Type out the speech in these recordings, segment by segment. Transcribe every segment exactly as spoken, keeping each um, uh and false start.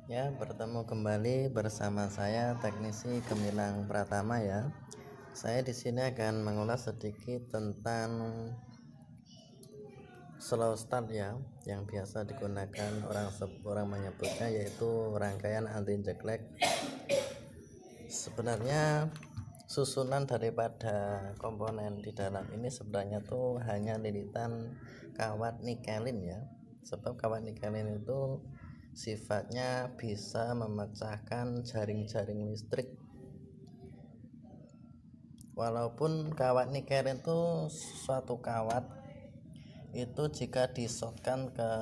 Ya, bertemu kembali bersama saya Teknisi Gemilang Pratama ya. Saya di sini akan mengulas sedikit tentang slow start ya, yang biasa digunakan orang orang menyebutnya yaitu rangkaian anti jeklek. Sebenarnya susunan daripada komponen di dalam ini sebenarnya tuh hanya lilitan kawat nikelin ya. Sebab kawat nikelin itu sifatnya bisa memecahkan jaring-jaring listrik. Walaupun kawat nikelin itu suatu kawat itu jika disotkan ke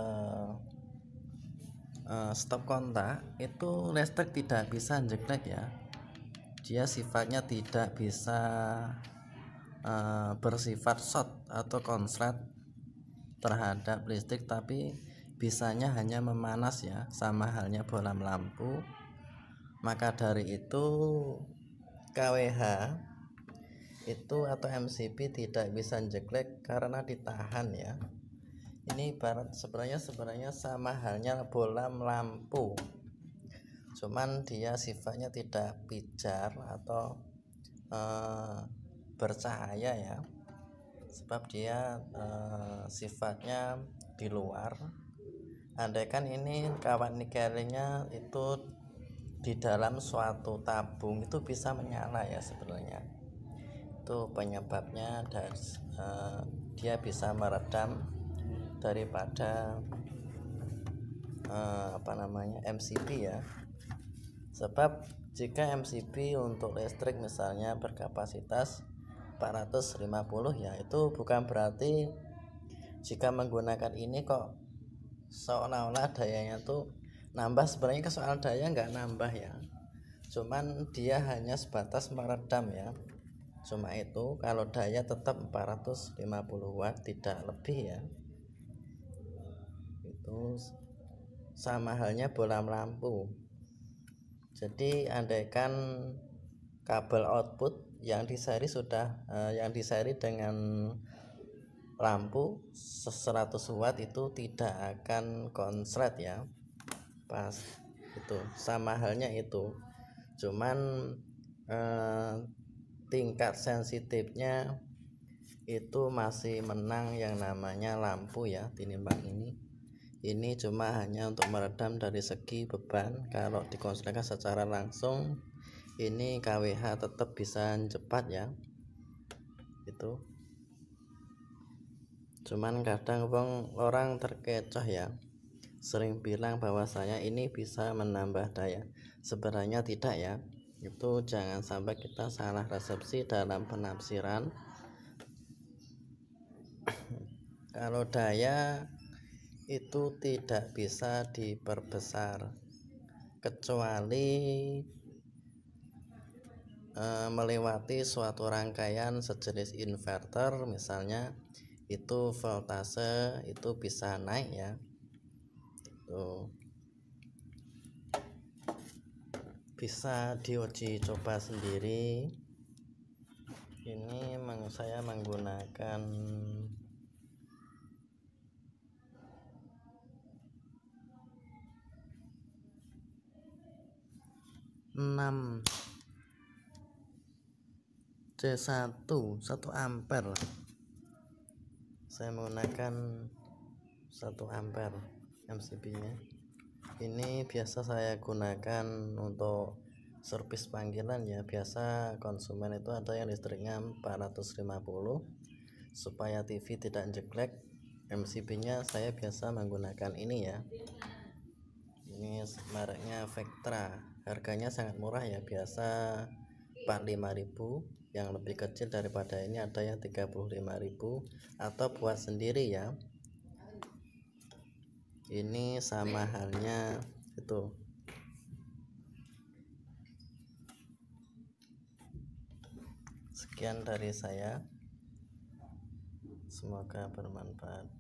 uh, stop kontak itu listrik tidak bisa jeklek ya. Dia sifatnya tidak bisa uh, bersifat short atau konslet terhadap listrik, tapi bisanya hanya memanas ya, sama halnya bohlam lampu. Maka dari itu K W H itu atau M C B tidak bisa jeklek karena ditahan ya. Ini ibarat sebenarnya sebenarnya sama halnya bohlam lampu, cuman dia sifatnya tidak pijar atau uh, bercahaya ya, sebab dia uh, sifatnya di luar. Andaikan ini kawat nikelnya itu di dalam suatu tabung itu bisa menyala ya, sebenarnya itu penyebabnya dari uh, dia bisa meredam daripada uh, apa namanya M C B ya. Sebab jika M C B untuk listrik misalnya berkapasitas empat ratus lima puluh ya, itu bukan berarti jika menggunakan ini kok seolah-olah dayanya tuh nambah. Sebenarnya ke soal daya nggak nambah ya, cuman dia hanya sebatas meredam ya, cuma itu. Kalau daya tetap empat ratus lima puluh watt, tidak lebih ya. Itu sama halnya bohlam lampu. Jadi andaikan kabel output yang diseri sudah eh, yang diseri dengan lampu seratus watt itu tidak akan konslet ya, pas itu sama halnya itu. Cuman eh, tingkat sensitifnya itu masih menang yang namanya lampu ya tinimbang ini. Ini cuma hanya untuk meredam dari segi beban. Kalau dikonsletkan secara langsung ini K W H tetap bisa cepat ya itu. Cuman kadang wong orang terkecoh ya, sering bilang bahwasanya ini bisa menambah daya. Sebenarnya tidak ya. Itu jangan sampai kita salah resepsi dalam penafsiran. Kalau daya itu tidak bisa diperbesar kecuali e, melewati suatu rangkaian sejenis inverter misalnya, itu voltase itu bisa naik ya. Tuh, bisa diuji coba sendiri. Ini saya menggunakan enam C satu satu ampere. Saya menggunakan satu ampere M C B nya. Ini biasa saya gunakan untuk servis panggilan ya. Biasa konsumen itu ada yang listriknya empat ratus lima puluh. Supaya T V tidak jeklek, M C B nya saya biasa menggunakan ini ya. Ini mereknya Vectra, harganya sangat murah ya, biasa empat puluh lima ribu. Yang lebih kecil daripada ini ada yang tiga puluh lima ribu, atau buat sendiri ya. Ini sama halnya itu. Sekian dari saya, semoga bermanfaat.